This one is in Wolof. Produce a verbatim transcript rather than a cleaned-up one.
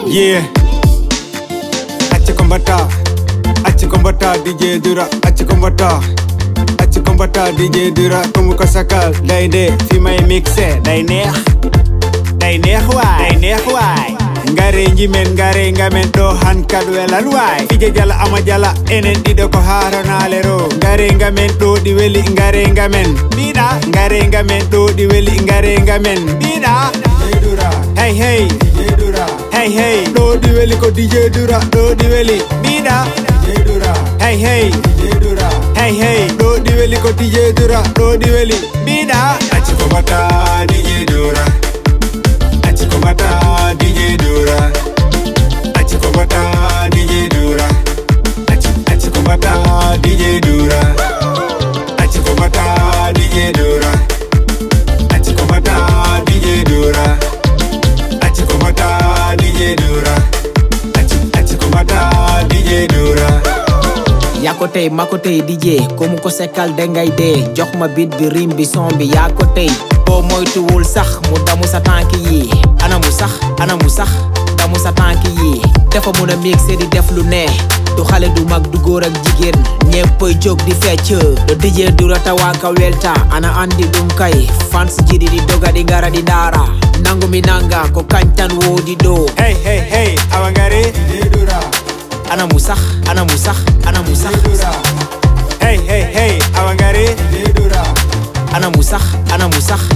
Yeah. Acci kombata, acci kombata D J Dura, acci kombata, acci kombata D J Dura. Kumu ko sakal day de fi may mixé day neex, day neex waay, day neex waay. Ngare njimen ngare ngamen do han kadwelan waay. Fije jala ama jala enen dido ko haronale ro. Ngare ngamen do di weli ngare ngamen bida, ngare ngamen do di weli ngare ngamen bida. D J Dura, hey hey D J Dura, hey hey do di weli ko D J Dura, do di weli bida. D J Dura, hey hey D J Dura, hey hey do di weli ko D J Dura, do di weli bida. Acci ko bata D J Dura, acci ko bata D J Dura, acci ko bata D J Dura, acci acci ko bata D J Dura, acci ko bata D J Dura, acci ko bata D J Dura, acci ko bata D J Dura, acci acci ko bata D J Dura. Yako tey mako tey D J kumu ko sekkal dengay dee jox ma beat bi rim bi son bi yaa ko tey boo moytuwul sax mu damu sa tànk yi ana mu sax ana mu sax damu sa tànk yi dafa mun a mixé di def lu ne du xale du mag du góor ak jigéen ñeppay jóg di fecc do D J Dura tawaka welta ana andi dum kay fans jidi di doga di ngara di ndara nangu mi nanga ko kañtan wo di do Hey hey hey awa ngare D J Dura, ana mu sax ana mu sax ana mu sax hey hey hey awa ngare D J Dura, ana mu sax ana mu sax